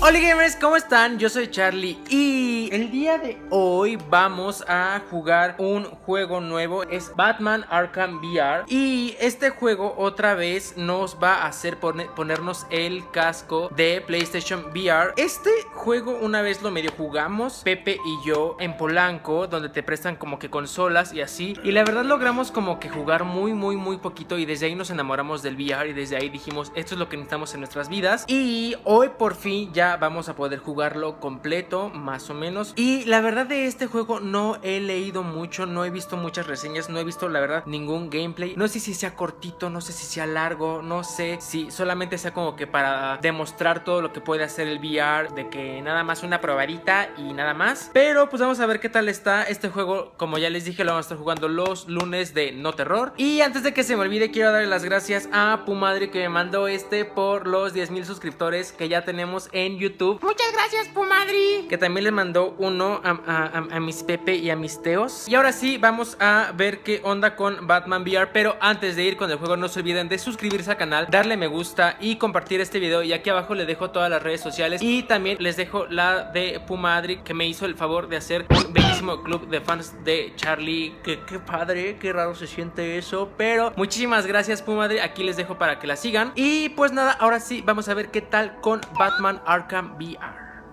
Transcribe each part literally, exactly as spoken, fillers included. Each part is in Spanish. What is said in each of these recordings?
Hola gamers, ¿cómo están? Yo soy Charlie y el día de hoy vamos a jugar un juego nuevo. Es Batman Arkham V R. Y este juego otra vez nos va a hacer poner, ponernos el casco de PlayStation V R. Este juego una vez lo medio jugamos Pepe y yo en Polanco, donde te prestan como que consolas y así. Y la verdad logramos como que jugar muy muy muy poquito, y desde ahí nos enamoramos del V R y desde ahí dijimos, esto es lo que necesitamos en nuestras vidas. Y hoy por fin ya vamos a poder jugarlo completo, más o menos. Y la verdad de este juego no he leído mucho, no he visto muchas reseñas, no he visto la verdad ningún gameplay. No sé si sea cortito, no sé si sea largo, no sé si solamente sea como que para demostrar todo lo que puede hacer el V R, de que nada más una probadita y nada más. Pero pues vamos a ver qué tal está este juego. Como ya les dije, lo vamos a estar jugando los lunes de No Terror. Y antes de que se me olvide, quiero darle las gracias a Pumadri, que me mandó este por los diez mil suscriptores que ya tenemos en YouTube. Muchas gracias, Pumadri. Que también le mandó uno a, a, a, a mis Pepe y a mis Teos. Y ahora sí, vamos a ver qué onda con Batman V R. Pero antes de ir con el juego, no se olviden de suscribirse al canal, darle me gusta y compartir este video. Y aquí abajo les dejo todas las redes sociales. Y también les dejo la de Pumadri, que me hizo el favor de hacer un bellísimo club de fans de Charlie. Que qué padre, qué raro se siente eso. Pero muchísimas gracias, Pumadri. Aquí les dejo para que la sigan. Y pues nada, ahora sí, vamos a ver qué tal con Batman Arkham V R.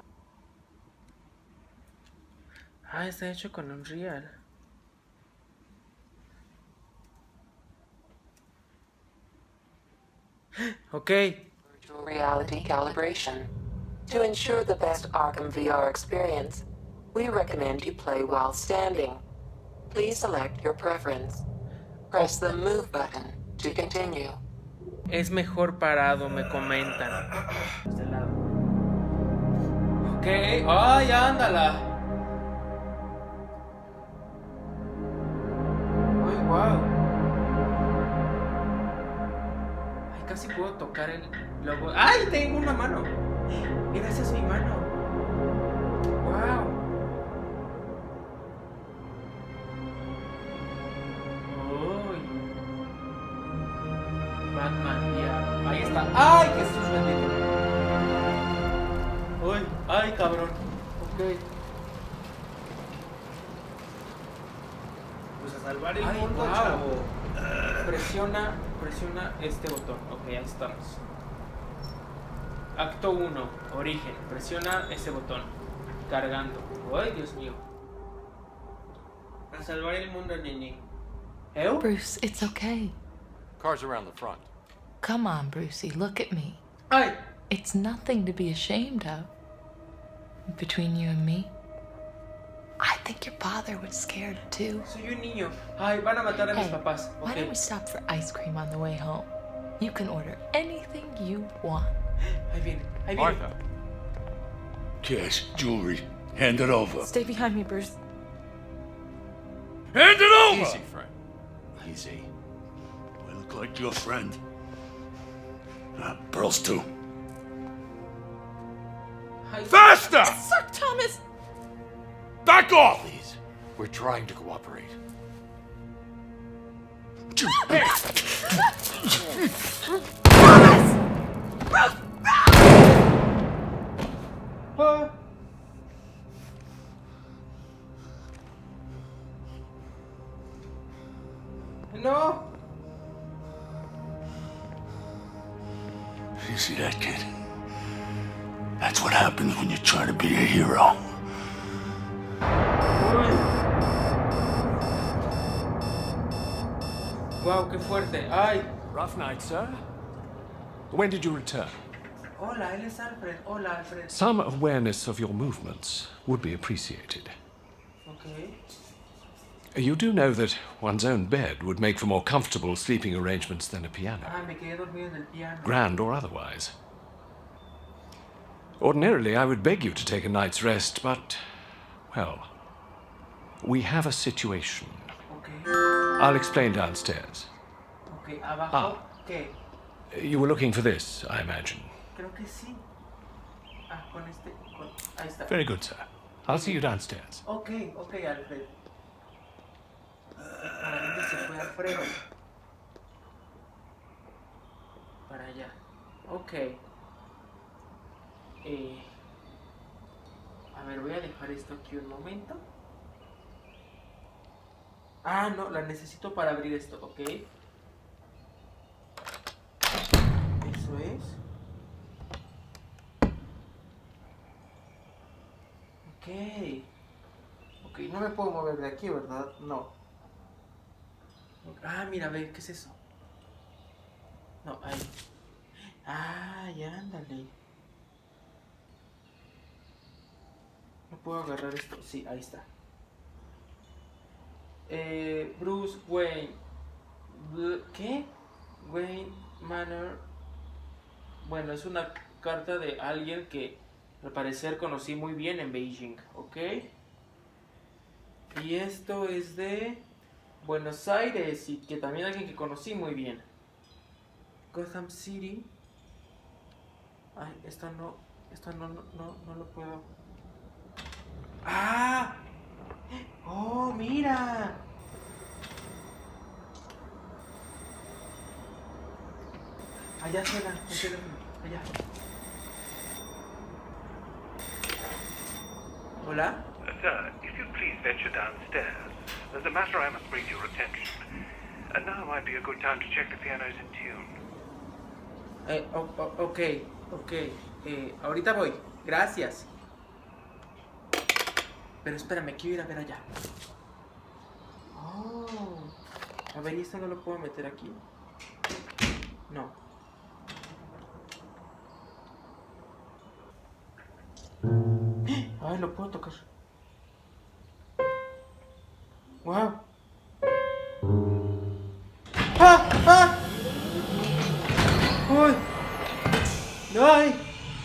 Ah, está hecho con Unreal. Ok. Virtual reality calibration. To ensure the best Arkham V R experience, we recommend you play while standing. Please select your preference. Press the move button to continue. Es mejor parado, me comentan. Este lado. Ok. ¡Ay, ándala! ¡Ay, wow! Ay, casi puedo tocar el logo. ¡Ay, tengo una mano! Mira, esa es mi mano. ¡Wow! Batman, ya. Ahí está. ¡Ay, Jesús bendito! ¡Ay, ay, cabrón! Ok. Pues a salvar el Ay, mundo, wow. chavo. Presiona, presiona este botón. Ok, ahí estamos. Acto uno, origen. Presiona ese botón. Cargando. ¡Ay, Dios mío! A salvar el mundo, nene. ¿Eu? Bruce, it's okay. Cars around the front. Come on, Brucey, look at me. ¡Ay! It's nothing to be ashamed of. Between you and me, I think your father was scared too. Soy un niño. Ay, van a matar a mis Hey, papás. why don't we Ok. stop for ice cream on the way home? You can order anything you want. Ahí viene, ahí viene. Martha. Cash, jewelry. Hand it over. Stay behind me, Bruce. Hand it over! Easy, friend. Easy. We look like your friend. Uh, Pearls too. Ay, Faster! Sir Thomas! Back off! Please. We're trying to cooperate. ah. No. You see that, kid? That's what happens when you try to be a hero. Wow, qué fuerte. Ay. Rough night, sir. When did you return? Hola, él es Alfred. Hola, Alfred. Some awareness of your movements would be appreciated. Ok. You do know that one's own bed would make for more comfortable sleeping arrangements than a piano, Ah, me quedé dormido en el piano. grand or otherwise. Ordinarily, I would beg you to take a night's rest, but, well, we have a situation. Ok. I'll explain downstairs. Ok, abajo. Ah. ¿Qué? You were looking for this, I imagine. Creo que sí. Ah, con este. Con... Ahí está. Very good, sir. I'll see you downstairs. Ok, ok, Alfred. ¿Para dónde se fue Alfredo? Para allá. Ok. Eh, A ver, voy a dejar esto aquí un momento. Ah, no, la necesito para abrir esto, ok. Eso es. Ok. Ok, no me puedo mover de aquí, ¿verdad? No. Ah, mira, ve, ¿qué es eso? No, ahí. Ah, ya, ándale. No puedo agarrar esto. Sí, ahí está. Eh, Bruce Wayne. ¿Qué? Wayne Manor. Bueno, es una carta de alguien que al parecer conocí muy bien en Beijing, ¿ok? Y esto es de Buenos Aires y que también alguien que conocí muy bien. Gotham City. Ay, esto no, esto no, no, no, no lo puedo. ¡Ah! ¡Oh, mira! Allá suena, allá. Hola. Sir, if you please venture downstairs, there's a matter I must bring to your attention. And now might be a good time to check the piano's in tune. Eh, oh, oh, ok, ok. Eh, ahorita voy. Gracias. Pero espérame, quiero ir a ver allá. Oh. A ver, ¿y esto no lo puedo meter aquí? No. Ay, lo puedo tocar. Wow. ¡Ah! ¡Ah! ¡Uy! ¡Ay!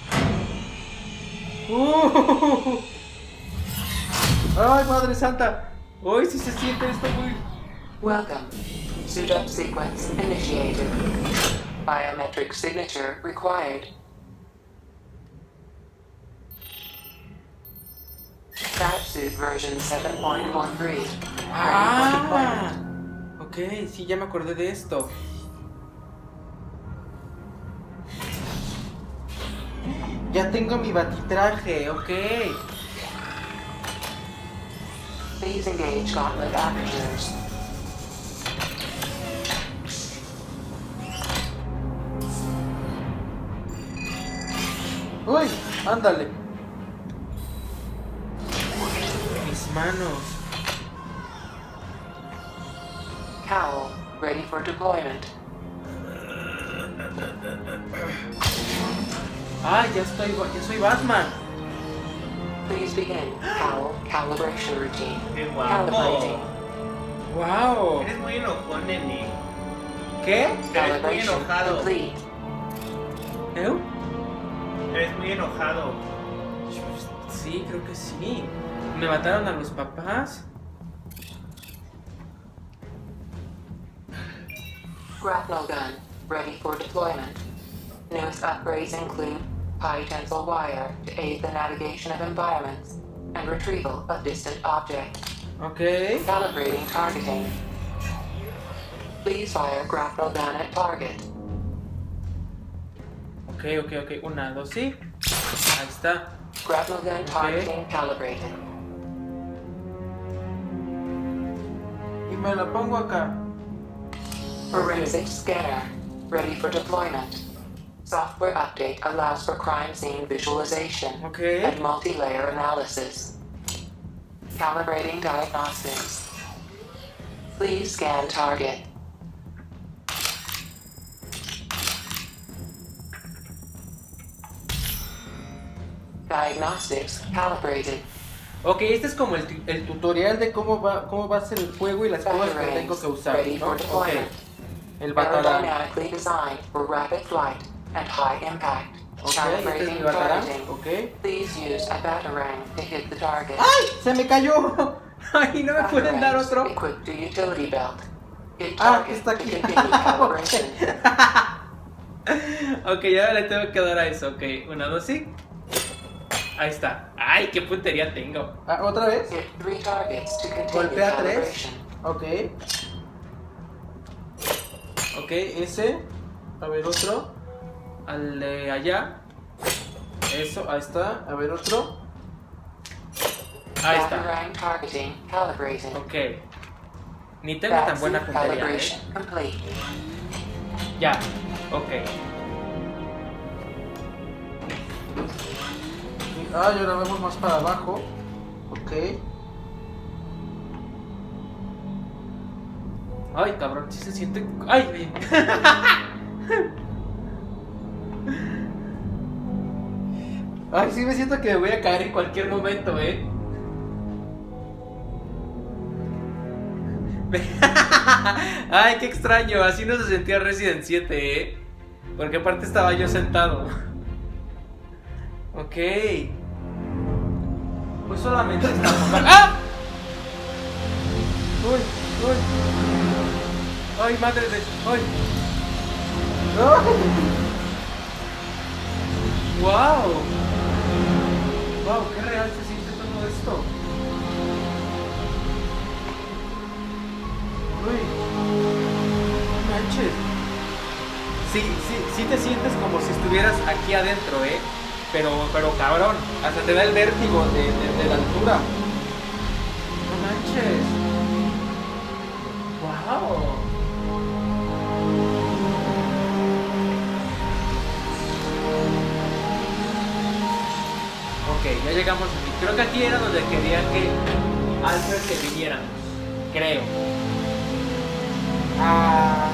¡Uh! ¡Ay, Madre Santa! ¡Uy, si se siente esto muy... Welcome. Suit up sequence initiated. Biometric signature required. Suit version seven point thirteen. ¡Ah! Ok, sí, ya me acordé de esto. Ya tengo mi batitraje, ok. Please engage gauntlet apertures. ¡Uy! ¡Ándale! Mis manos. Cowl, ready for deployment. ¡Ah! Ya estoy, ya soy Batman. Please begin cowl calibration routine. ¡Qué guapo! Calibrating. ¡Wow! Eres muy enojón, nene. ¿Qué? Eres muy Calibration enojado. complete. ¿Eh? Eres muy enojado. Sí, creo que sí. Me mataron a los papás. Grapnel gun, ready for deployment. Newest upgrades include high tensile wire to aid the navigation of environments and retrieval of distant objects. Ok. Calibrating targeting. Please fire grapnel gun at target. Ok, ok, ok. Una, dos, sí. Ahí está. Grapnel gun targeting calibrated. Y me la pongo acá. Forensic scanner, ready for deployment. Software update allows for crime scene visualization Ok. and multi-layer analysis. Calibrating diagnostics. Please scan target. Diagnostics calibrated. Ok, este es como el, tu- el tutorial de cómo va, cómo va a ser el juego y las cosas que tengo que usar, Ready ¿no? for Ok. deployment. El batarán. Aerodynamically designed for rapid flight and high impact. Ok, este es mi Calibrating batarán. targeting. Ok. Please use a batarang to hit the target. ¡Ay! ¡Se me cayó! ¡Ay, no me pueden dar Batarangs otro! Equipped to utility belt. Hit Ah, target está to aquí. continue calibration. Ok, ahora le tengo que dar a eso. Ok, una, dos, sí. Ahí está. ¡Ay, qué puntería tengo! Ah, ¿otra vez? Hit three targets to continue Golpea tres. calibration. Ok. Ok, ese. A ver, otro. Al de allá. Eso, ahí está. A ver, otro. Ahí está. Batarang targeting calibrated. Ok. Ni tengo tan buena Batsuit puntería, calibration ¿eh? complete. Ya. Ok. Ah, y ahora vemos más para abajo. Ok. Ay, cabrón, sí se siente. Ay, bien. Ay, sí me siento que me voy a caer en cualquier momento, eh. Ay, qué extraño, así no se sentía Resident siete, eh. Porque aparte estaba yo sentado. Ok. Pues solamente estamos. ¡Ah! Uy, uy. Ay, madre de. Ay. Wow. Wow, qué real se siente todo esto. Uy. No manches. Sí, sí, sí te sientes como si estuvieras aquí adentro, eh. Pero, pero cabrón, hasta te da el vértigo de, de, de la altura. No manches. Wow. Ok, ya llegamos aquí. Creo que aquí era donde querían que Alfred que vinieran. Creo. Ah.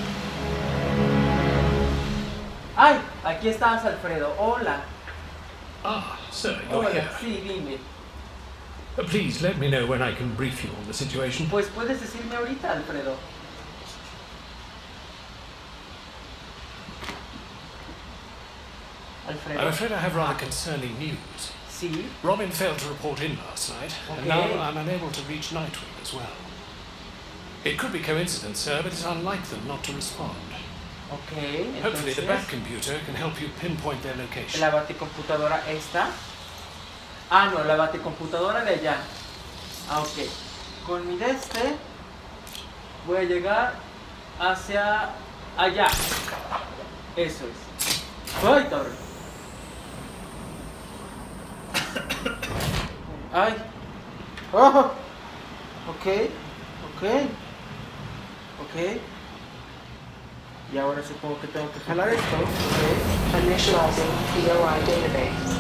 ¡Ay! Aquí estás, Alfredo. Hola. Ah, sir, you're Hola, here. sí, dime. Uh, Please let me know when I can brief you on the situation. Pues puedes decirme ahorita, Alfredo. Alfredo. I'm afraid I have rather concerning news. Sí. Robin failed to report in last night, and Okay. now I'm unable to reach Nightwing as well. It could be coincidence, sir, but it's unlike them not to respond. Ok, Hopefully the entonces back computer can help you pinpoint their location. la baticomputadora esta. Ah, no, la baticomputadora de allá. Ah, ok. Con mi de este voy a llegar hacia allá. Eso es. ¡Ay, cabrón! ¡Ay! Oh. Ok. Ok. Ok. Y ahora supongo que tengo que jalar esto. Ok. Initializing P O I database.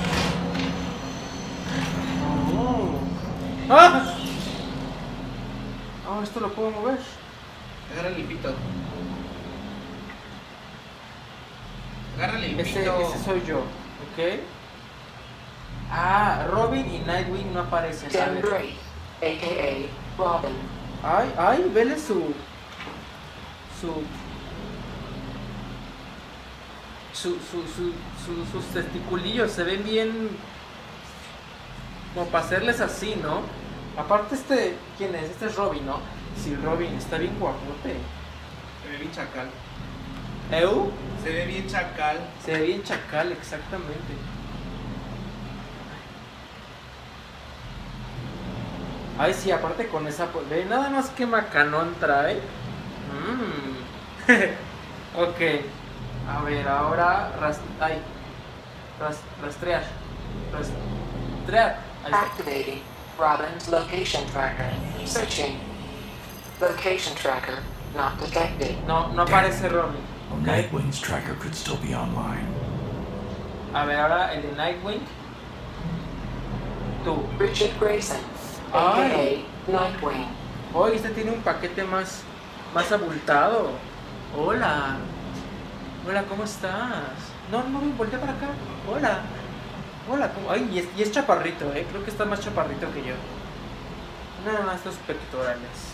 Oh. ¡Ah! Oh, esto lo puedo mover. Agarra el limpito. Agarra el Ese, limpito. ese soy yo, ¿ok? Ah, Robin y Nightwing no aparecen, Tim ¿sabes? Drake, aka Robin. Ay, ay, vele su... Su... Su, su, su, su- sus testiculillos se ven bien... Como para hacerles así, ¿no? Aparte este... ¿Quién es? Este es Robin, ¿no? Sí, Robin, está bien guapote. Se ve bien chacal. ¿Eu? Se ve bien chacal. Se ve bien chacal, exactamente. Ay, sí, aparte con esa... pues, ve nada más que macanón trae. Mmm. Ok. A ver, ahora... Rast ay. Ras rastrear. Rastrear. Ahí está. Activating Robin's location tracker. Searching. Location tracker not detected. No, no aparece Robin. Ok. Nightwing's tracker could still be online. A ver, ahora el de Nightwing. Tú. Richard Grayson, Ay. aka Nightwing. Oye, este tiene un paquete más, más abultado. Hola. Hola, ¿cómo estás? No, no, voltea para acá. Hola. Hola, ¿cómo? Ay, y es, y es chaparrito, eh. Creo que está más chaparrito que yo. Nada más estos pectorales.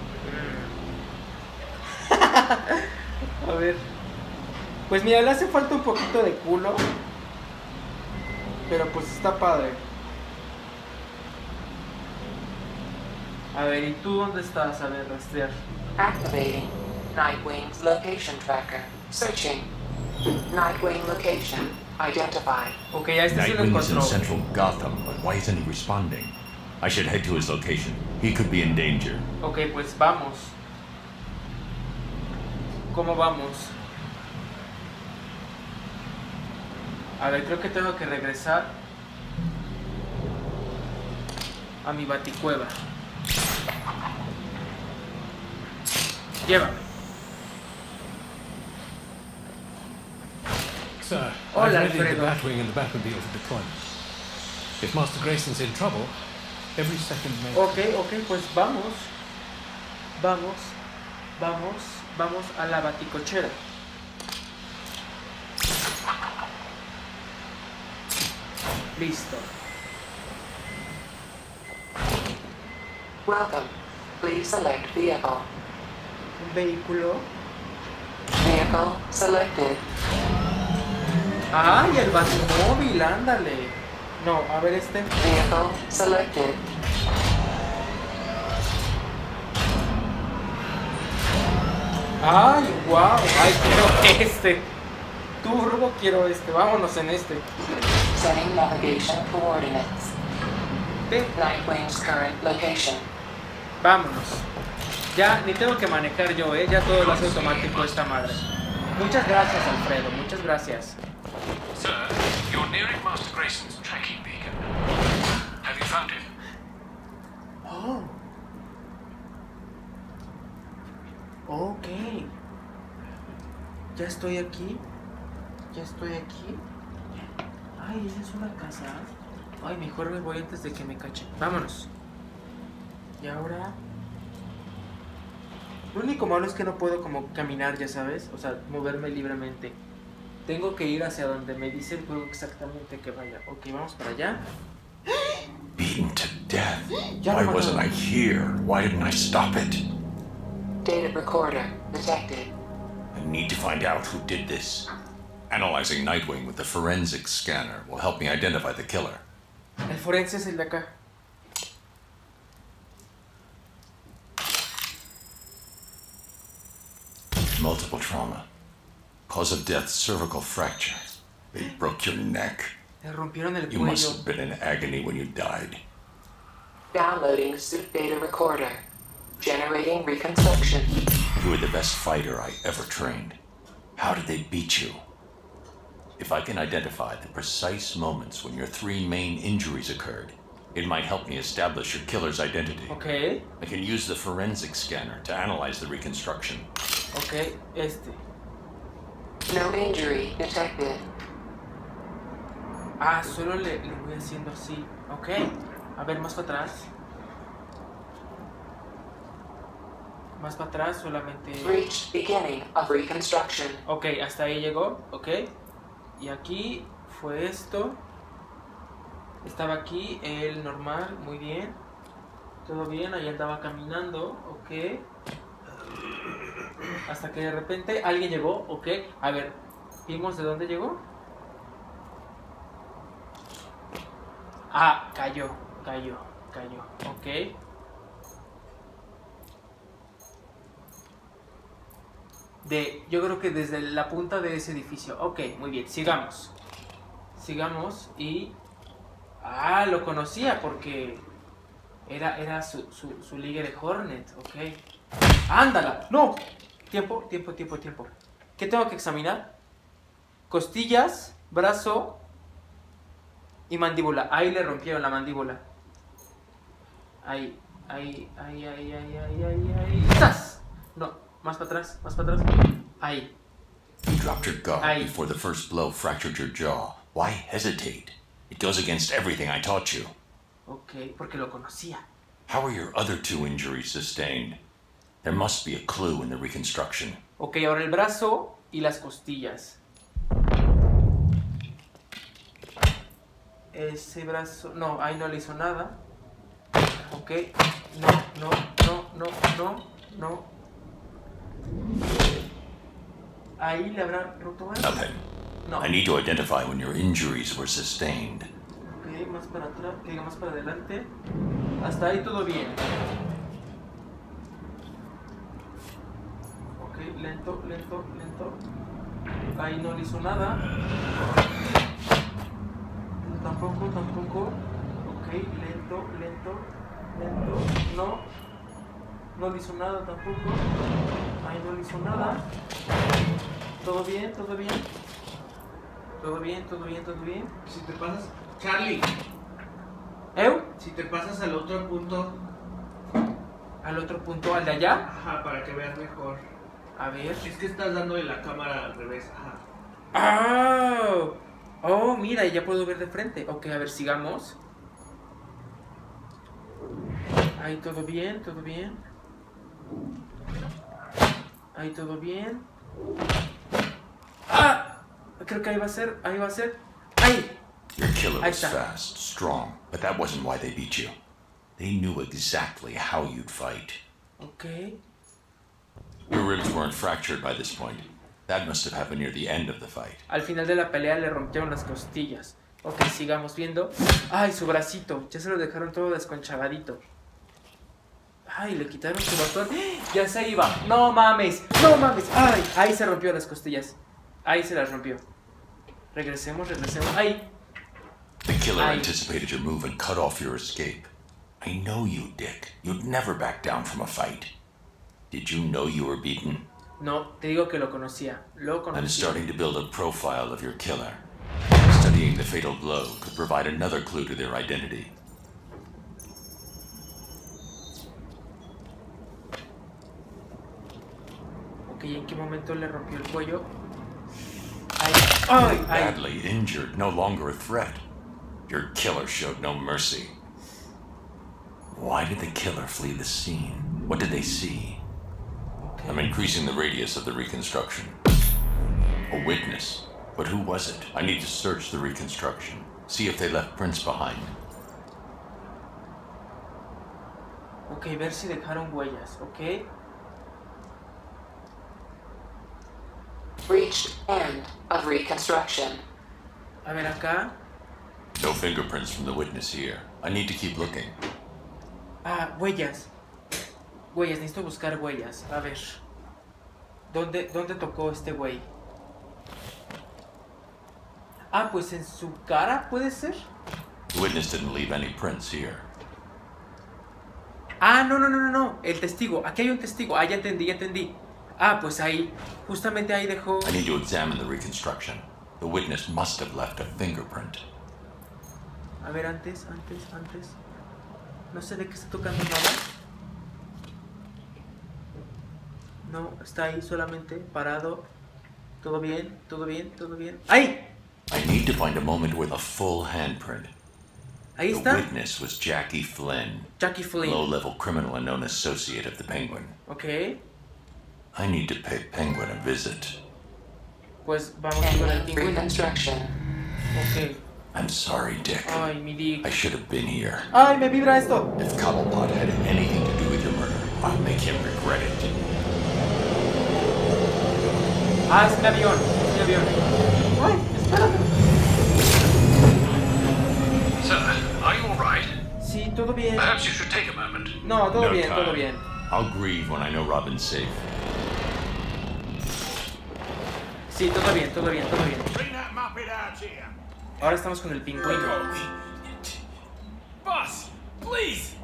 Mm. A ver. Pues mira, le hace falta un poquito de culo. Pero pues está padre. A ver, ¿y tú dónde estás? A ver, rastrear. Activating Nightwing's location tracker. Searching. Nightwing location identified. Ok, ya este sí lo Nightwing is in encontró. central Gotham, but why isn't he responding? I should head to his location. He could be in danger. Ok, pues vamos. ¿Cómo vamos? A ver, creo que tengo que regresar. a mi baticueva. Llévame. Sir, Hola, I've readied Alfredo. the Batwing and the Batmobile for deployment. If Master Grayson's in trouble, every second may... Ok, ok, pues vamos. Vamos. Vamos. Vamos a la baticochera. Listo. Welcome. Please select vehicle. Un vehículo. Vehicle selected. ¡Ay, el batimóvil! ¡Ándale! No, a ver este. Vehicle selected. ¡Ay, wow! ¡Ay, quiero este! Turbo, quiero este. Vámonos en este. Setting navigation coordinates. Ve, Nightwing's current location. vámonos. Ya, ni tengo que manejar yo, ¿eh? Ya todo lo hace automático esta madre. Muchas gracias, Alfredo. Muchas gracias. Sir, you're nearing Master Grayson's tracking beacon. Have you found him? Oh. Ok. Ya estoy aquí. Ya estoy aquí. Ay, ¿esa es una casa? Ay, mejor me voy antes de que me cachen. Vámonos. Y ahora... Lo único malo es que no puedo como caminar, ya sabes. O sea, moverme libremente. Tengo que ir hacia donde me dice el juego exactamente que vaya. Ok, vamos para allá. Beaten to death. Ya Why lo wasn't I mataron. here? Why didn't I stop it? Data recorder detected. I need to find out who did this. Analyzing Nightwing with the forensic scanner will help me identify the killer. El forense es el de acá. Multiple trauma. Cause of death, cervical fracture. They broke your neck. Le rompieron el You must cuello. have been in agony when you died. Downloading suit data recorder. Generating reconstruction. You were the best fighter I ever trained. How did they beat you? If I can identify the precise moments when your three main injuries occurred, it might help me establish your killer's identity. Ok, I can use the forensic scanner to analyze the reconstruction. ok, este. No injury detected. Ah, solo le, le voy haciendo así. Ok, a ver, más para atrás. Más para atrás, solamente... Reached beginning of reconstruction. Ok, hasta ahí llegó, ok. Y aquí fue esto. Estaba aquí, el normal, muy bien. Todo bien, ahí andaba caminando, ok. Hasta que de repente alguien llegó, ok. A ver, ¿vimos de dónde llegó? Ah, cayó, cayó, cayó, ok. De, yo creo que desde la punta de ese edificio. Ok, muy bien, sigamos. Sigamos y... Ah, lo conocía porque era, era su, su, su liga de Hornet, ok. ¡Ándala! ¡No! Tiempo, tiempo, tiempo, tiempo. ¿Qué tengo que examinar? Costillas, brazo y mandíbula. Ahí le rompieron la mandíbula. Ahí, ahí, ahí, ahí, ahí, ahí, ahí, ahí. ¡Zas! No, más para atrás, más para atrás. Ahí. You dropped your guard Aye. before the first blow fractured your jaw. Why hesitate? It goes against everything I taught you. Ok, porque lo conocía. How are your other two injuries sustained? There must be a clue in the reconstruction. Ok, ahora el brazo y las costillas. Ese brazo... No, ahí no le hizo nada. Ok. No, no, no, no, no, no. Ahí le habrá roto algo. Nothing. No. I need to identify when your injuries were sustained. Ok, más para atrás, que diga más para adelante. Hasta ahí todo bien. Ok, lento, lento, lento. Ahí no le hizo nada. Tampoco, tampoco. Ok, lento, lento, lento. No. No le hizo nada tampoco. Ahí no le hizo nada. ¿Todo bien? ¿Todo bien? ¿Todo bien? ¿Todo bien? ¿Todo bien? Si te pasas. Charlie. ¿Eu? Si te pasas al otro punto. ¿Al otro punto? ¿Al de allá? Ajá, para que veas mejor. A ver. Es que estás dándole la cámara al revés. Ajá. ¡Oh! Oh, mira, ya puedo ver de frente. Ok, a ver, sigamos. Ahí todo bien, todo bien. Ahí todo bien. ¡Ah! Creo que ahí va a ser, ahí va a ser. ¡Ahí! Your killer Ahí was está. fast, strong, but that wasn't why they beat you. They knew exactly how you'd fight. Ok. Your ribs weren't fractured by this point. That must have happened near the end of the fight. Al final de la pelea le rompieron las costillas. Ok, sigamos viendo. ¡Ay, su bracito! Ya se lo dejaron todo desconchagadito. ¡Ay, le quitaron su bastón! ¡Ya se iba! ¡No mames! ¡No mames! ¡Ay! Ahí se rompió las costillas. Ahí se las rompió. Regresemos, regresemos. ¡Ahí! The killer Ay. anticipated your move and cut off your escape. I know you, Dick. You'd never back down from a fight. Did you know you were beaten? No, te digo que lo conocía. Lo I'm conocía. starting to build a profile of your killer. Studying the fatal blow could provide another clue to their identity. Ok, ¿en qué momento le rompió el cuello? ¡Ay! ¡Ay! ¡Ay! Badly injured, no longer a threat. Your killer showed no mercy. Why did the killer flee the scene? What did they see? I'm increasing the radius of the reconstruction. A witness. But who was it? I need to search the reconstruction. See if they left prints behind. Ok, ver si dejaron huellas, ok. Reached end of reconstruction. A ver acá. No fingerprints from the witness here. I need to keep looking. Ah, huellas. Huellas, necesito buscar huellas. A ver. ¿Dónde, dónde tocó este güey? Ah, pues en su cara, ¿puede ser? The witness didn't leave any prints here. Ah, no, no, no, no, no. El testigo. Aquí hay un testigo. Ah, ya entendí, ya entendí. Ah, pues ahí. Justamente ahí dejó. I need to examine the reconstruction. The witness must have left a fingerprint. A ver, antes, antes, antes. No sé de qué está tocando nada. No, está ahí solamente, parado. Todo bien, todo bien, todo bien. ¡Ahí! I need to find a moment with a full handprint. Ahí The está. witness was Jackie Flynn, Jackie Flynn. low-level criminal and known associate of the Penguin. Ok. I need to pay Penguin a visit. Pues vamos con el pingüino. Reconstruction. Ok. I'm sorry, Dick. Ay, mi Dick. I should have been here. Ay, me vibra esto. If Cobblepot had anything to do with your murder, I'll make him regret it. Ah, es mi avión. Es mi avión. Ay, espérate. Sir, are you all right? Sí, todo bien. Perhaps you should take a moment. No, todo No bien, time. todo bien. I'll grieve when I know Robin's safe. Sí, todo bien, todo bien, todo bien. Bring that muppet out here. Ahora estamos con el pingüino. Boss, please.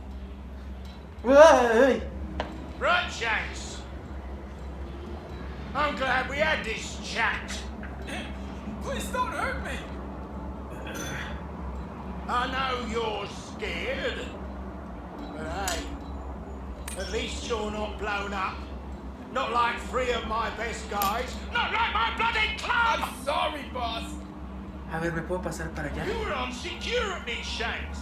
Ay, Right, Shanks. I'm glad we had this chat. Please don't hurt me. I know you're scared, but hey, at least you're not blown up. Not like three of my best guys. Not like my bloody club! I'm sorry, boss. A ver, ¿me puedo pasar para allá? You were on security, Shanks.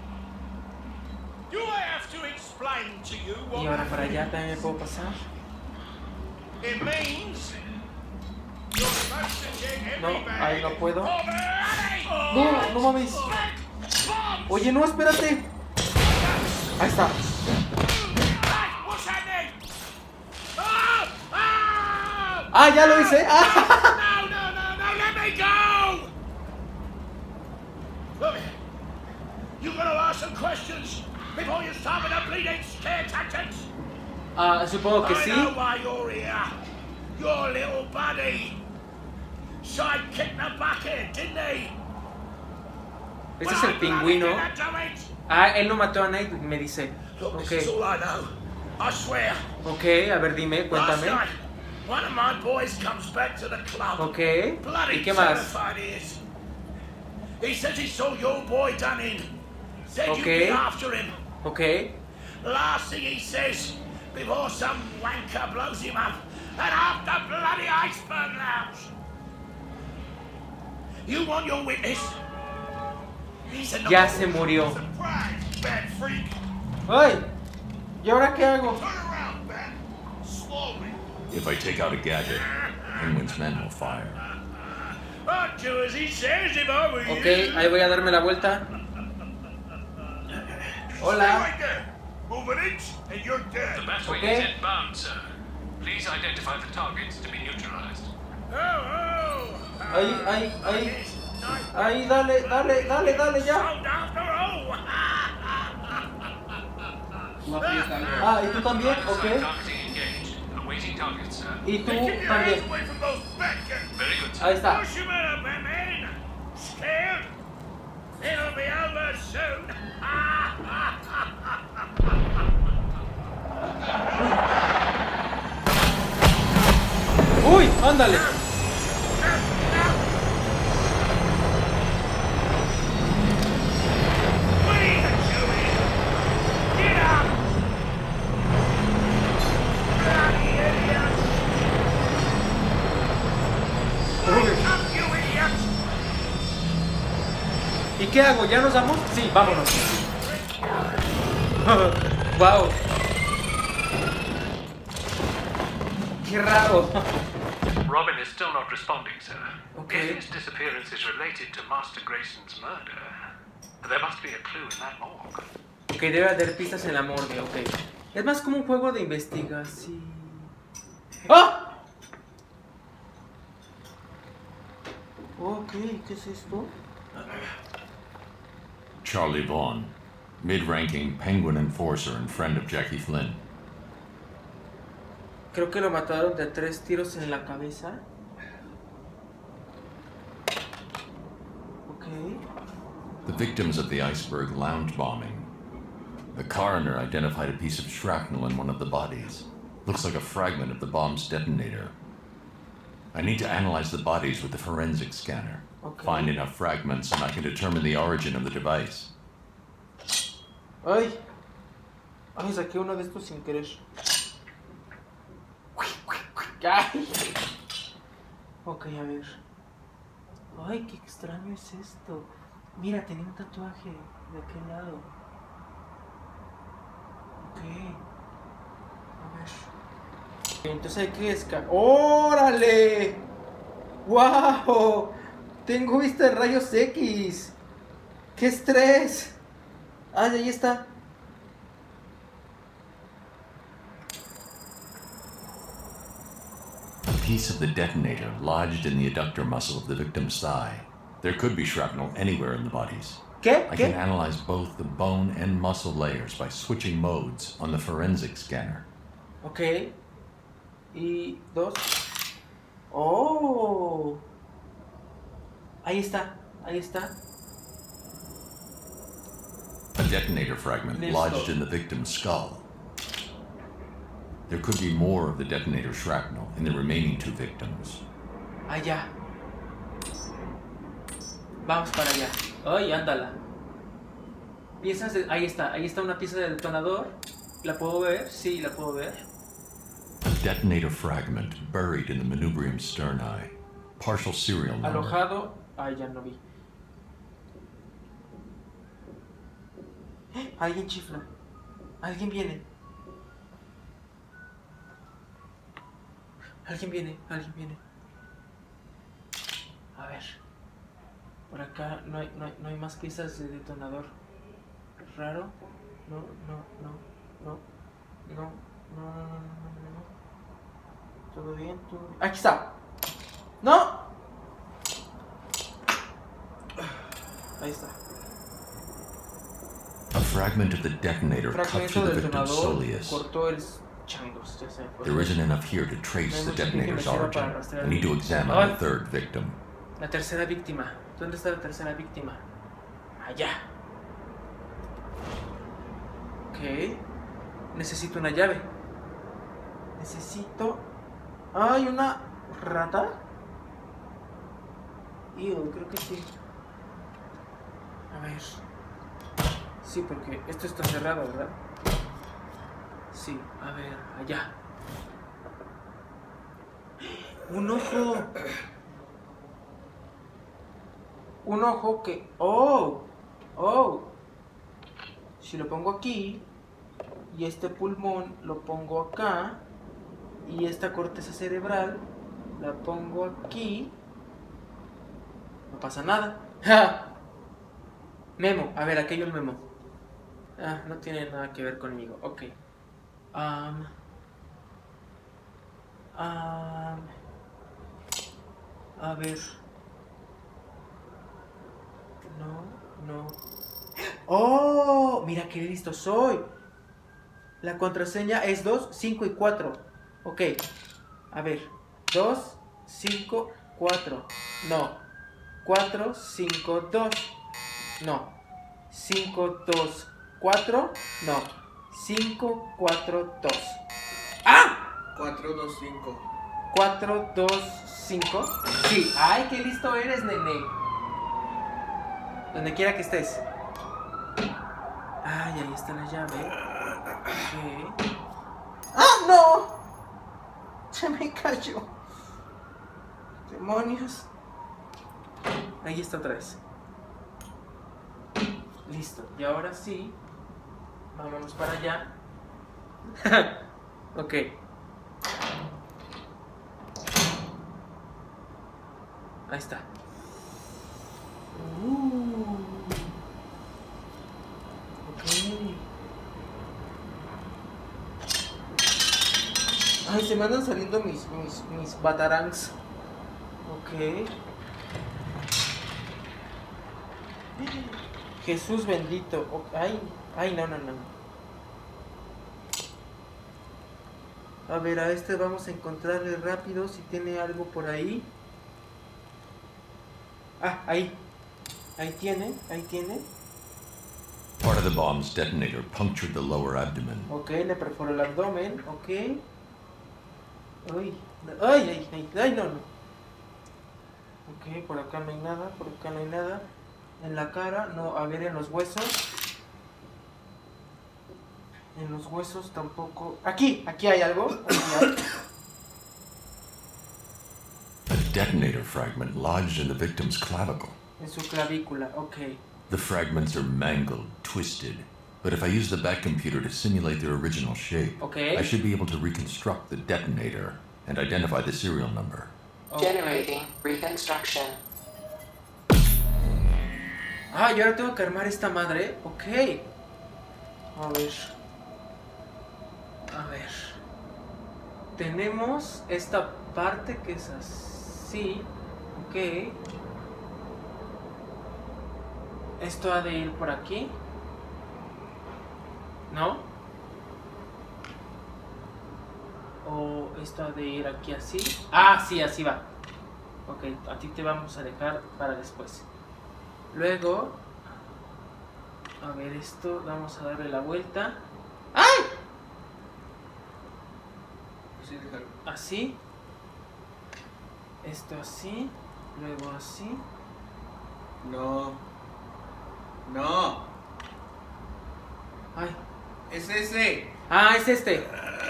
Do I have to explain to you what Y ahora para allá también me puedo pasar. it means? You're supposed to check No, every ahí no bag puedo. of money. No, no mames. Bombs! Oye, no, espérate. Ahí está. Hey, what's happening? Ah! Ah! Ah, ya lo hice. Ah. No, no, no, no, let me go! Look, you gonna ask some questions before you start with the bleeding scare tactics? Ah, supongo que I sí. know why you're here. Your little buddy. Sidekicked the bucket, didn't he? Este es el pingüino. Ah, él no mató a Knight, me dice. Look, this Ok, is all I know. I swear. ok, a ver, dime, Last cuéntame. night, one of my boys comes back to the club. Ok, Bloody ¿y qué más? terrified he is. He says he saw your boy done in. Said you'd Okay. be after him. Ok. Last thing he says before some wanker blows him up and half the bloody iceberg lounge. You want your witness? He's a Ya se murió. surprise, bad freak. ¡Ay! ¿Y ahora qué hago? Turn around, Bat. Slowly. If I take out a gadget, Penguin's men will fire. I'd do as he says if I were you. Ok, ahí voy a darme la vuelta. Stay Hola. right there. Move an inch and you're dead. The Batwing Okay. is inbound, sir. Please identify the targets to be neutralized. Oh, oh. Ahí, ahí, ahí. Yes, nice. Ahí, dale, dale, dale, dale, ya. Sound after all. Ah, ¿y tú también? Side Ok. targeting engaged. Awaiting targets, sir. Y tú Keep your hands también. away from those Batcans. Very good, sir. Ahí está. Push him up, Batman. Scared? It'll be over soon. ¡Uy! ¡Ándale! What are you doing? Get up! Bloody idiots! Wake up, you idiots! ¿Y qué hago? ¿Ya nos vamos? Sí, vámonos. ¡Wow! ¡Qué raro! Robin is still not responding, sir. Okay. If his disappearance is related to Master Grayson's murder, there must be a clue in that morgue. Ok, debe haber pistas en la morgue, ok. Es más como un juego de investigación. ¡Ah! Ok, ¿qué es esto? Charlie Vaughn, mid-ranking Penguin enforcer and friend of Jackie Flynn. Creo que lo mataron de tres tiros en la cabeza. Ok. The victims of the iceberg lounge bombing. The coroner identified a piece of shrapnel in one of the bodies. Looks like a fragment of the bomb's detonator. I need to analyze the bodies with the forensic scanner. Okay. Find enough fragments and I can determine the origin of the device. Ay. Ay, saqué uno de estos sin querer. Ay. Ok, a ver. Ay, qué extraño es esto. Mira, tenía un tatuaje de aquel lado. Ok. A ver. Entonces hay que escalar. ¡Órale! ¡Wow! Tengo vista de rayos X. ¡Qué estrés! Ah, ahí está. A piece of the detonator lodged in the adductor muscle of the victim's thigh. There could be shrapnel anywhere in the bodies. ¿Qué? I ¿Qué? can analyze both the bone and muscle layers by switching modes on the forensic scanner. Ok. Y dos. Oh. Ahí está. Ahí está. A detonator fragment Listo. lodged in the victim's skull. There could be more of the detonator shrapnel in the remaining two victims. Allá. Vamos para allá. Ay, ándala. Piezas de... Ahí está. Ahí está una pieza de detonador. ¿La puedo ver? Sí, la puedo ver. A detonator fragment buried in the manubrium sterni. Partial serial number. Alojado. Ay, ya no vi. ¡Eh! Alguien chifla. Alguien viene. Alguien viene. Alguien viene. A ver. Por acá no hay, no hay, no hay más piezas de detonador. Raro. No, no, no, no. No, no, no, no, no, no, no. Todo bien, todo bien. Aquí está. ¡No! Ahí está. A fragment of the detonator cut Fragmento through the del victim's detonador soleus. cortó el changos, ya sé. There isn't enough here to trace No the hay mucho que me detonator's sirva origin. para rastrear. I need to examine Ay. the third victim. La tercera víctima. ¿Dónde está la tercera víctima? Allá. Ok. Necesito una llave. Necesito... ¿Hay una rata? Ew, creo que sí. A ver. Sí, porque esto está cerrado, ¿verdad? Sí, a ver, allá. Un ojo. Un ojo que... ¡Oh! ¡Oh! Si lo pongo aquí, y este pulmón lo pongo acá, y esta corteza cerebral la pongo aquí, no pasa nada. ¡Ja! Memo, a ver, aquí hay un memo. Ah, no tiene nada que ver conmigo. Ok. Um, um, a ver. No, no. ¡Oh! Mira qué listo soy. La contraseña es dos, cinco y cuatro. Ok. A ver. dos, cinco, cuatro. No. cuatro, cinco, dos. No. cinco, dos, cuatro. No. cinco, cuatro, dos. ¡Ah! cuatro, dos, cinco. cuatro, dos, cinco. Sí. ¡Ay, qué listo eres, nene! Donde quiera que estés. Ay, ahí está la llave. Ok. ¡Ah, no! Se me cayó. Demonios. Ahí está otra vez. Listo. Y ahora sí. Vámonos para allá. Ok. Ahí está. Uh. Ok. Ay, se me andan saliendo mis, mis, mis batarangs. Ok. Jesús bendito. Oh, ay, ay, no, no, no. A ver, a este vamos a encontrarle rápido si tiene algo por ahí. Ah, ahí. Ahí tiene, ahí tiene. Part of the bomb's detonator punctured the lower abdomen. Ok, le perforó el abdomen, ok. Uy, ay, ay, ay, ay, no, no. Ok, por acá no hay nada, por acá no hay nada. En la cara, no, a ver, en los huesos. En los huesos tampoco. Aquí, aquí hay algo. Aquí hay. A detonator fragment lodged in the victim's clavicle. En su clavícula, ok. The fragments are mangled, twisted. But if I use the Bat computer to simulate their original shape, okay, I should be able to reconstruct the detonator and identify the serial number. Okay. Generating reconstruction. Ah, yo ahora tengo que armar esta madre. Ok. A ver. A ver. Tenemos esta parte que es así. Ok. Esto ha de ir por aquí. ¿No? O esto ha de ir aquí así. Ah, sí, así va. Ok, a ti te vamos a dejar para después. Luego, a ver esto, vamos a darle la vuelta. ¡Ay! Sí, déjalo. Así. Esto así. Luego así. No. No. Ay. Es ese. Ah, es este.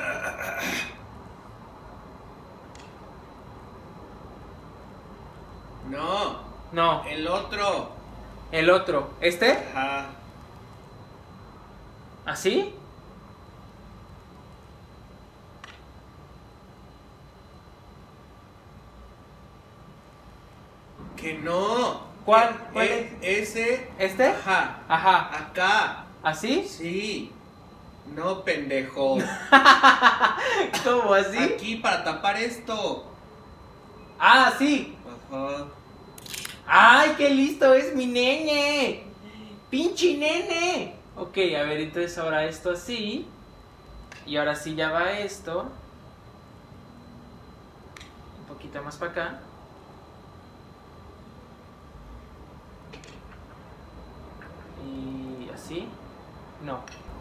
No. No. El otro. El otro. ¿Este? Ajá. ¿Así? Que no. ¿Cuál? E- ¿Cuál e- Ese. ¿Este? Ajá. Ajá. Acá. ¿Así? Sí. No, pendejo. ¿Cómo así? Aquí para tapar esto. Ah, sí. Ajá. ¡Ay, qué listo es mi nene! ¡Pinche nene! Ok, a ver, entonces ahora esto así. Y ahora sí ya va esto. Un poquito más para acá. Y así. No.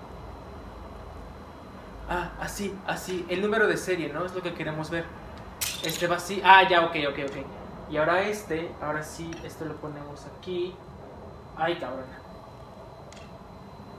Ah, así, así. El número de serie, ¿no? Es lo que queremos ver. Este va así. Ah, ya, ok, ok, ok. Y ahora este, ahora sí, esto lo ponemos aquí. Ay, cabrón.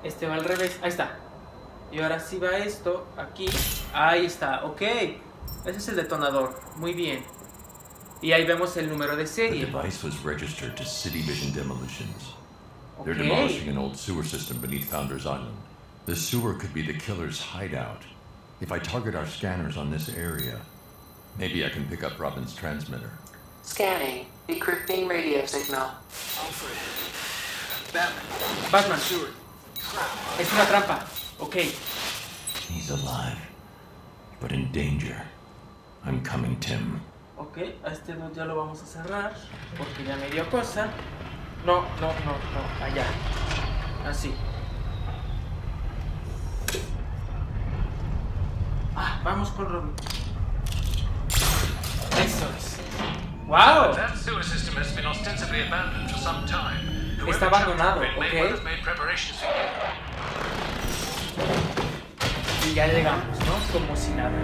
Este va al revés. Ahí está. Y ahora sí va esto aquí. Ahí está. Ok. Ese es el detonador. Muy bien. Y ahí vemos el número de The serie. device was registered to City Vision Demolitions. They're Okay. demolishing an old sewer system beneath Founders Island. The sewer could be the killer's hideout. If I target our scanners on this area, maybe I can pick up Robin's transmitter. Scanning. Decrypting radio signal. Alfred. Batman. Batman. Stewart. Es una trampa. Ok. He's alive, but in danger. I'm coming, Tim. Ok, a este dude ya lo vamos a cerrar porque ya me dio cosa. No, no, no, no, allá. Así. Ah, vamos con Robin. Eso es. ¡Wow! That sewer system has been ostensibly abandoned for some time. Está abandonado, ok. Y ya llegamos, ¿no? Como si nada.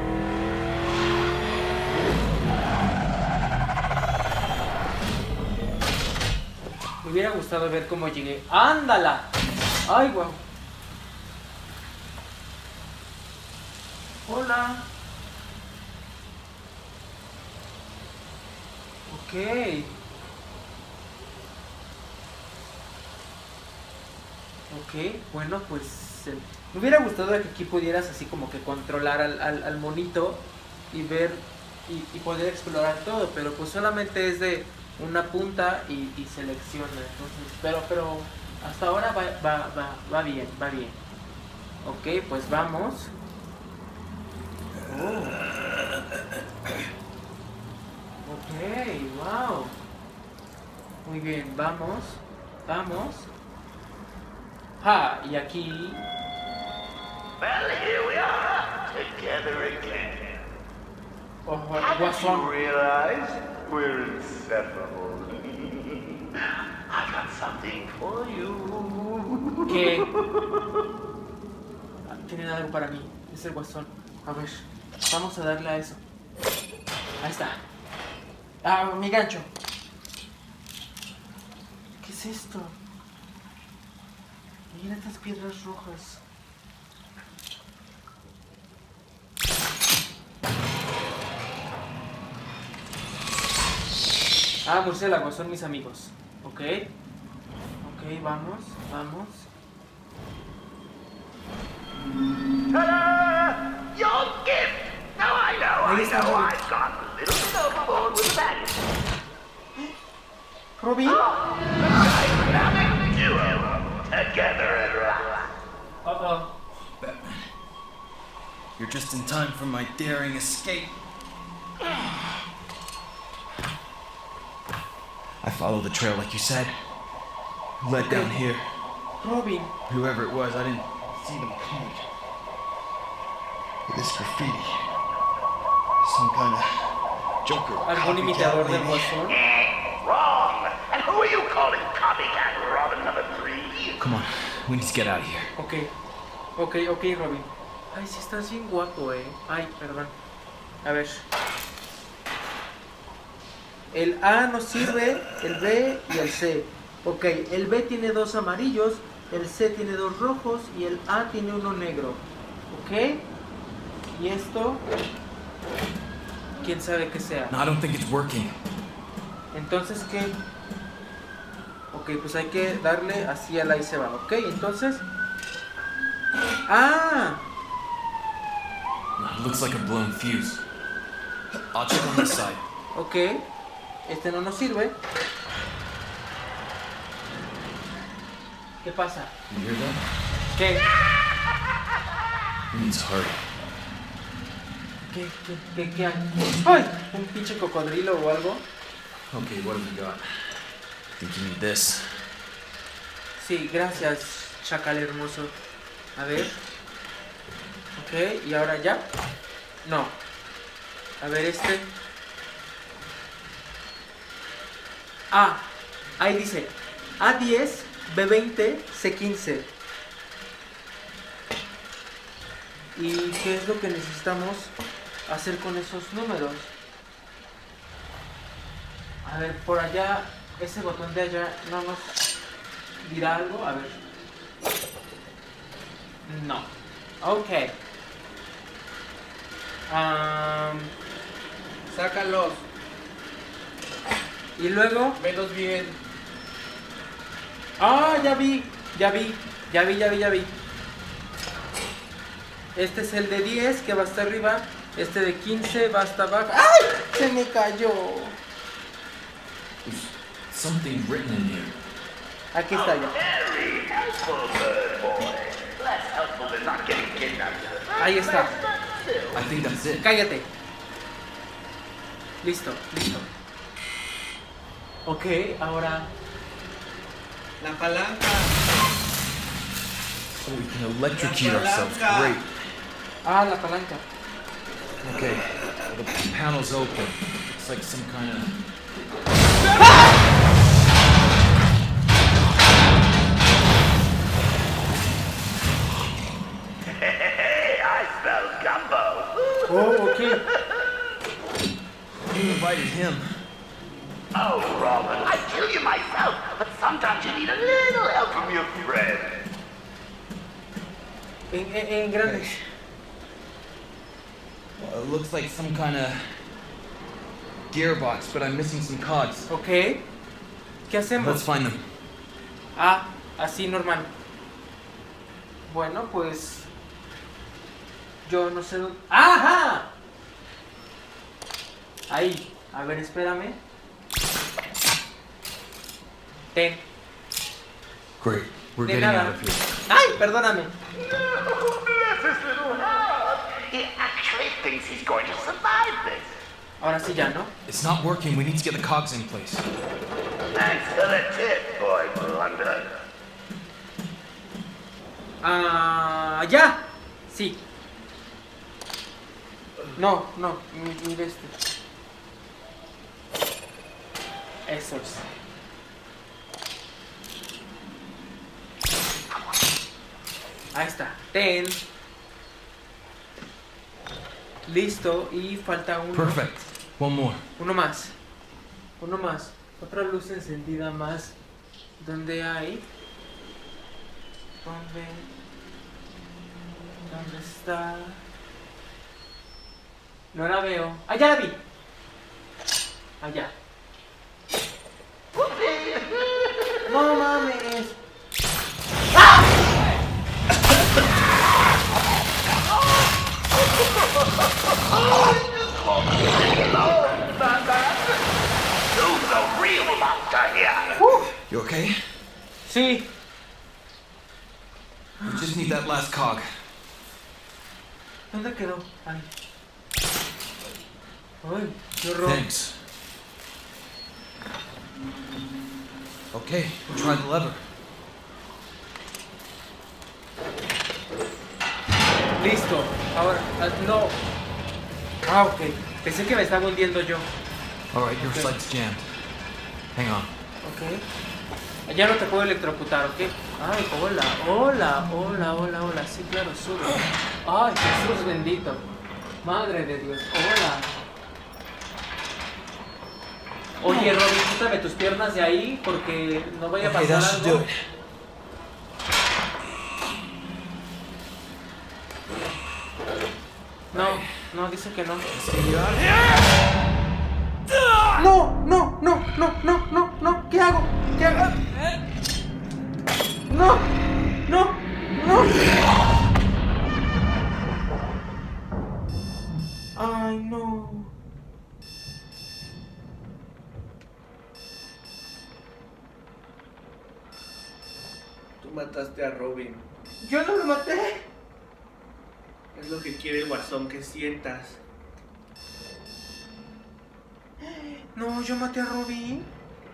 Me hubiera gustado ver cómo llegué. ¡Ándala! ¡Ay, guau! Hola. Ok. Ok, bueno, pues eh, me hubiera gustado que aquí pudieras así como que controlar al, al, al monito y ver y, y poder explorar todo, pero pues solamente es de una punta y, y selecciona, entonces, pero, pero hasta ahora va, va, va, va bien, va bien. Ok, pues vamos. Oh. Ok, wow. Muy bien, vamos, vamos. Ah, y aquí... Well, here we are, together again. Ojo, el Haven't you guasón. realized we're inseparable? I've got something for you. ¿Qué? Ah, tienen algo para mí. Es el guasón. A ver, vamos a darle a eso. Ahí está. Ah, mi gancho. ¿Qué es esto? Mira estas piedras rojas. Ah, murciélagos, son mis amigos. Ok. Ok, vamos, vamos. Ta-da! Your gift! Now I know, Ahí I está, know, Robin. I've got a little snowball with a bag. Robin. Oh, the dynamic duo, together at last. Uh-oh. Batman, you're just in time for my daring escape. I followed the trail like you said. Led down here. Robin. Whoever it was, I didn't see them coming. This graffiti. Some kind of Joker. ¿Algún imitador del guasón? Wrong! And who are you calling copycat Robin number three? Come on, we need to get out of here. Ok. Ok, ok, Robin. Ay, sí estás bien guapo, eh. Ay, perdón. A ver. El A nos sirve, el B y el C. Ok, el B tiene dos amarillos, el C tiene dos rojos y el A tiene uno negro. Ok. Y esto... ¿Quién sabe qué sea? No, I don't think it's working. Entonces, ¿qué? Ok, pues hay que darle así al ahí se va. Ok, entonces... ¡Ah! No, it looks like a blown fuse. I'll check on this side. Ok. Este no nos sirve. ¿Qué pasa? You hear that? ¿Qué? It needs hurry. ¿Qué? ¿Qué? ¿Qué? ¿Qué hay? ¡Ay! ¿Un pinche cocodrilo o algo? Okay, what have we got? Think you need this? Sí, gracias, chacal hermoso. A ver. Ok, y ahora ya. No. A ver este. Ah, ahí dice A diez, B veinte, C quince. ¿Y qué es lo que necesitamos hacer con esos números? A ver, por allá, ese botón de allá no nos dirá algo. A ver. No. Ok. Um, Sácalos. y luego... Velos bien. Ah, ya vi, ya vi, ya vi, ya vi, ya vi. Este es el de diez que va hasta arriba. Este de quince va hasta abajo. ¡Ay! Se me cayó. There's something written in here. Aquí está ya. Very helpful, bird boy. Less helpful than not getting kidnapped. Ahí está. I think that's it. Cállate. Listo, listo. Ok, ahora... La palanca. So we can electrocute La ourselves. palanca. Great. Ah, la palanca. Okay, the panel's open. It's like some kind of... Hey, I smell gumbo. Oh, ok. You invited him. Oh, Robin, I'd kill you myself, but sometimes you need a little help from your friend. En, en, en grandes. Well, it looks like some kind of gearbox, but I'm missing some cogs. Ok. ¿Qué hacemos? Let's find them. Ah, así normal. Bueno, pues... Yo no sé dónde... ¡Ajá! Ahí. A ver, espérame. Ten. Great. We're De getting nada. out of here. ¡Ay, perdóname! No, bless his little heart. He actually thinks he's going to survive this. Ahora sí ya, ¿no? It's not working. We need to get the cogs in place. Thanks for the tip, boy blunder. Ah, ya. Sí. No, no, mi- mira este. Eso es. Ahí está. Ten. Listo. Y falta uno. Perfect. One more. Uno más. Uno más. Otra luz encendida más. ¿Dónde hay? ¿Dónde? ¿Dónde está? No la veo. ¡Allá la vi! Allá. No mames. Who's the real monster here? You okay? Sí. We just need that last cog. ¿Dónde quedó? Ay. Ay, qué horror. Thanks. Okay, we'll try the lever. Listo. Ahora, ah, no. Ah, ok. Pensé que me estaba hundiendo yo. Alright, your Okay. slight's jammed. Hang on. Ok. Ya no te puedo electrocutar, ¿ok? Ay, hola, hola, hola, hola, hola. Sí, claro, sube. Ay, Jesús bendito. Madre de Dios. Hola. Oye, Robin, quítame tus piernas de ahí porque no vaya a Okay, pasar that should algo. do it. No, no, dice que no. Let's get you out of here. No, no, no, no, no, no, no. ¿Qué hago? ¿Qué hago? No, no, no. Ay, no. Tú mataste a Robin. Yo no lo maté. Es lo que quiere el guasón que sientas. No, yo maté a Robin.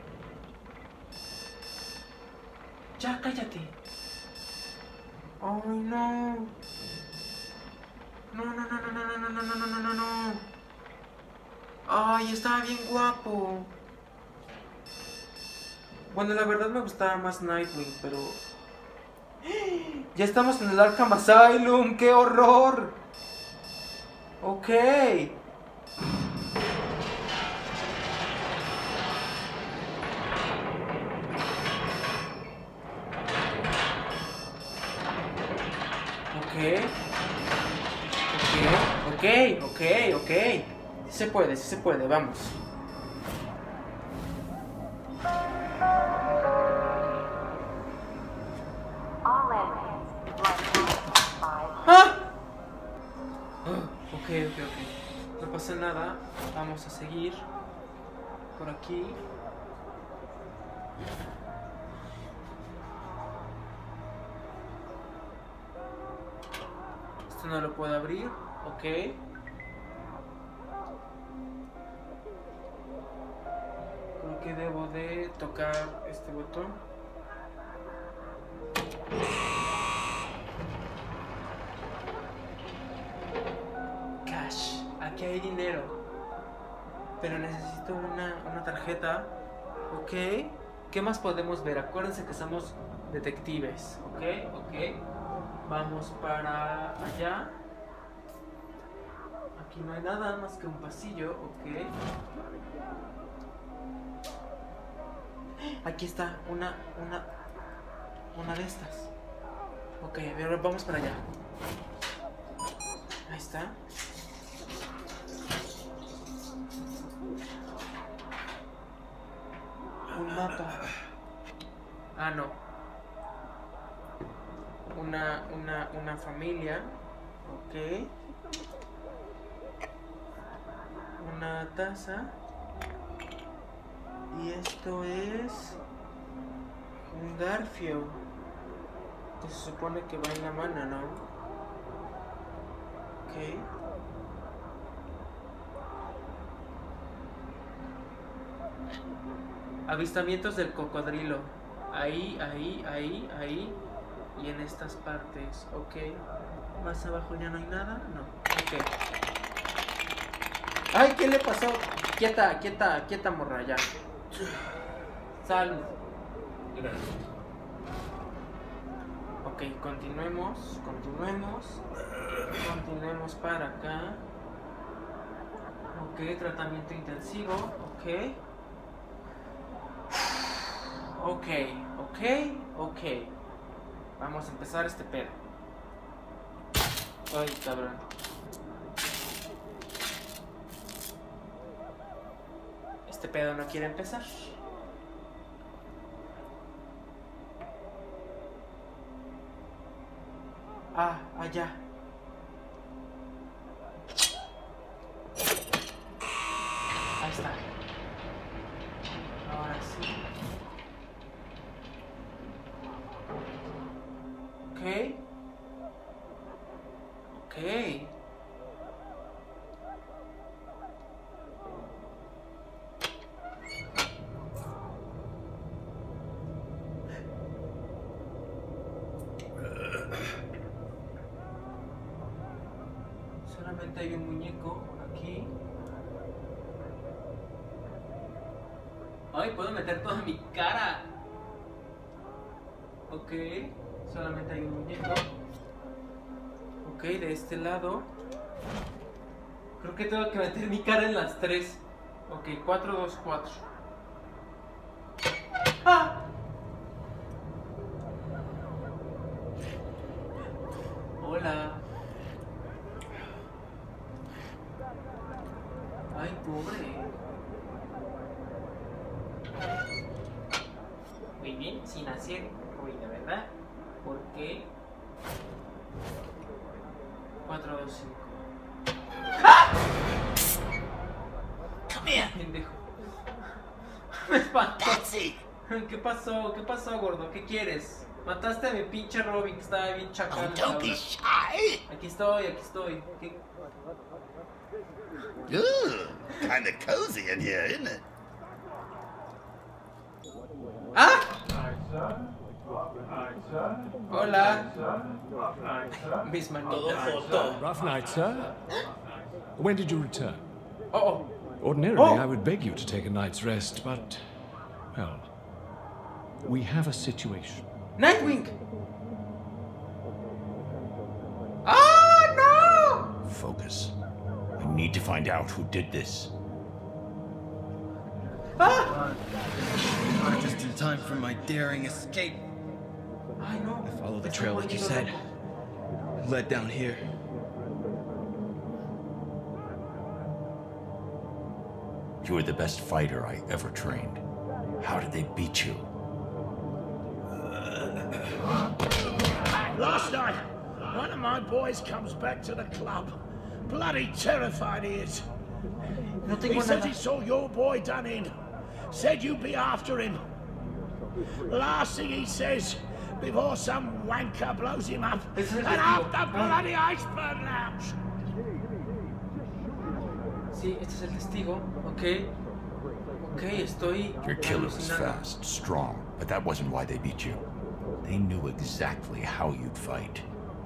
Ya, cállate. Ay, no. No, no, no, no, no, no, no, no, no, no, no, no. Ay, estaba bien guapo. Bueno, la verdad me gustaba más Nightwing, pero... Ya estamos en el Arkham Asylum, ¡qué horror! Ok. Ok, ok, ok. Sí se puede, sí se puede, vamos. ¡Ah! Oh, ok, ok, ok. No pasa nada. Vamos a seguir por aquí. Esto no lo puedo abrir. Ok. Creo que debo de tocar este botón. Cash. Aquí hay dinero. Pero necesito una, una tarjeta. Ok. ¿Qué más podemos ver? Acuérdense que somos detectives. Ok, ok. Vamos para allá. Aquí no hay nada más que un pasillo. Ok. Aquí está una, una, una de estas. Ok, ahora vamos para allá. Ahí está. Un mapa. Ah, no. Una, una, una familia. Ok. Una taza. Y esto es un garfio que se supone que va en la mano, ¿no? Ok. Avistamientos del cocodrilo. Ahí, ahí, ahí, ahí. Y en estas partes. Ok. Más abajo ya no hay nada. No. Ok. ¡Ay! ¿Qué le pasó? Quieta, quieta, quieta, morra, ya. Salud. Gracias. Ok, continuemos, continuemos. Continuemos para acá. Ok, tratamiento intensivo. Ok. Ok, ok, ok. Vamos a empezar este pedo. Ay, cabrón. Este pedo no quiere empezar. Ah, allá. Ahí está. Ahora sí. Ok. Ok. Solamente hay un muñeco aquí. Ay, puedo meter toda mi cara. Ok. Solamente hay un muñeco. Ok, de este lado. Creo que tengo que meter mi cara en las tres. Ok, cuatro, dos, cuatro. ¡Ah! Hola. Ay, pobre. Muy bien, sin hacer ruido, ¿verdad? ¿Por qué? cuatro, dos, cinco. ¡Ah! Come here. Pendejo. Me espantó. That's it. ¿Qué pasó? ¿Qué pasó, gordo? ¿Qué quieres? Mataste a mi pinche Robin que estaba bien chacal. Oh, don't be shy. Aquí estoy, aquí estoy. ¿Qué? Ooh, kind of cozy in here, isn't it? ¡Ah! Hola. Mis manitas. Rough night, sir. When did you return? Oh, oh. Ordinarily, Oh. I would beg you to take a night's rest, but, well, we have a situation. Nightwing. Oh, no! Focus. We need to find out who did this. Ah! Just in time for my daring escape. Ay, no. I follow the trail like you said. Led down here. You were the best fighter I ever trained. How did they beat you? Last night, one of my boys comes back to the club. Bloody terrified he is. No tengo He says nada. he saw your boy done in. Said you'd be after him. Last thing he says, before some wanker blows him up, Ese es el and testigo. off the bloody iceberg lounge. Sí, este es el testigo. Ok. Ok, estoy Your killer was alucinando. fast, strong, but that wasn't why they beat you. They knew exactly how you'd fight.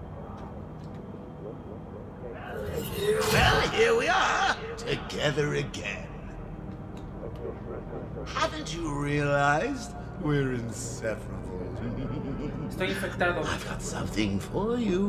Well, here we are, together again. Haven't you realized we're inseparable? Estoy infectado. I've got something for you.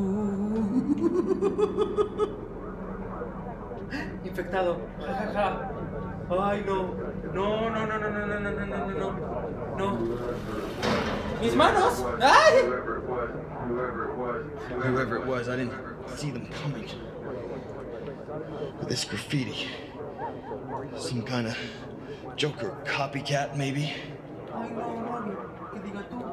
Infectado. Ja, ja, ja. Ay, no. No, no, no, no, no, no, no, no, no, no, no. No. Mis manos. Ay. Whoever it was, whoever it was, Whoever it was, I didn't see them coming. This graffiti. Some kind of Joker copycat, maybe? Ay, no, no. Que diga tú.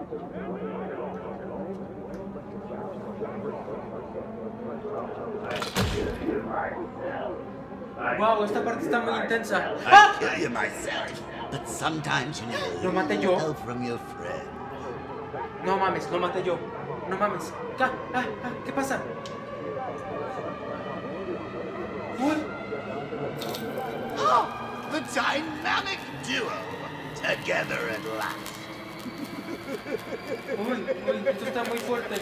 Wow, esta parte está muy intensa. ¡Ah! I kill you myself, but sometimes you need Lo a maté little yo. help from your friend. No mames, lo maté yo. No mames. Ah, ah, ah, ¿qué pasa? Uy. Oh, the dynamic duo, together at last. Uy, uy, esto está muy fuerte.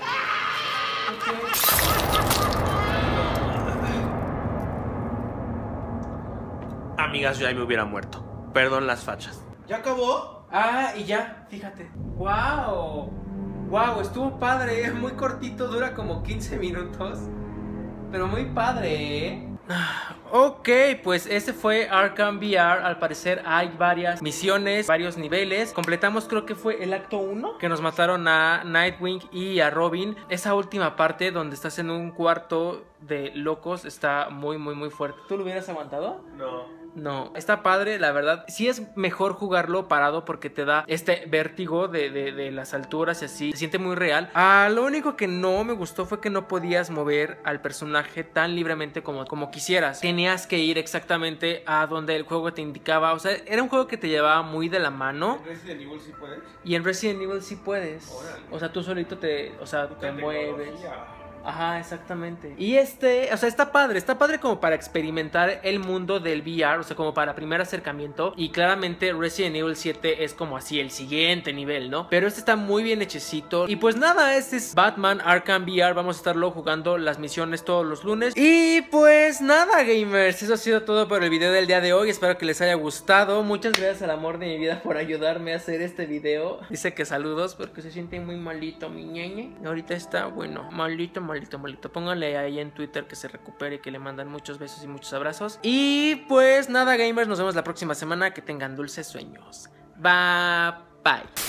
Ok. Amigas, yo ahí me hubiera muerto. Perdón las fachas. ¿Ya acabó? Ah, y ya, fíjate. ¡Wow! ¡Wow! Estuvo padre, muy cortito, dura como quince minutos. Pero muy padre, ¿eh? Ok, pues ese fue Arkham V R. Al parecer hay varias misiones, varios niveles. Completamos, creo que fue el acto uno, que nos mataron a Nightwing y a Robin. Esa última parte donde estás en un cuarto de locos está muy, muy, muy fuerte. ¿Tú lo hubieras aguantado? No. No, está padre, la verdad. Sí es mejor jugarlo parado porque te da este vértigo de, de, de las alturas y así. Se siente muy real. Ah, lo único que no me gustó fue que no podías mover al personaje tan libremente como, como quisieras. Tenías que ir exactamente a donde el juego te indicaba. O sea, era un juego que te llevaba muy de la mano. ¿En Resident Evil sí puedes? Y en Resident Evil sí puedes. Órale. O sea, tú solito te, o sea, te mueves. Tecnología. Ajá, exactamente. Y este, o sea, está padre, está padre como para experimentar el mundo del V R, o sea, como para primer acercamiento. Y claramente Resident Evil siete es como así el siguiente nivel, ¿no? Pero este está muy bien hechecito. Y pues nada, este es Batman Arkham V R. Vamos a estarlo jugando las misiones todos los lunes. Y pues nada, gamers, eso ha sido todo por el video del día de hoy. Espero que les haya gustado. Muchas gracias al amor de mi vida por ayudarme a hacer este video. Dice que saludos porque se siente muy malito mi ñeñe. Ahorita está, bueno, malito, malito, malito. Pónganle ahí en Twitter que se recupere y que le mandan muchos besos y muchos abrazos. Y pues nada, gamers, nos vemos la próxima semana. Que tengan dulces sueños. Bye, bye.